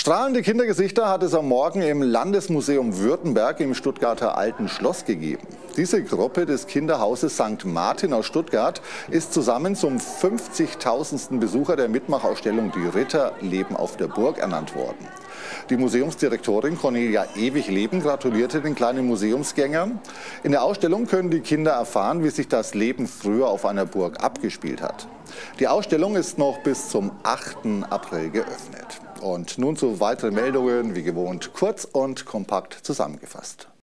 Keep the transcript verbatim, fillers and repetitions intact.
Strahlende Kindergesichter hat es am Morgen im Landesmuseum Württemberg im Stuttgarter Alten Schloss gegeben. Diese Gruppe des Kinderhauses Sankt Martin aus Stuttgart ist zusammen zum fünfzigtausendsten Besucher der Mitmachausstellung Die Ritter leben auf der Burg ernannt worden. Die Museumsdirektorin Cornelia Ewig-Leben gratulierte den kleinen Museumsgängern. In der Ausstellung können die Kinder erfahren, wie sich das Leben früher auf einer Burg abgespielt hat. Die Ausstellung ist noch bis zum achten April geöffnet. Und nun zu weiteren Meldungen, wie gewohnt kurz und kompakt zusammengefasst.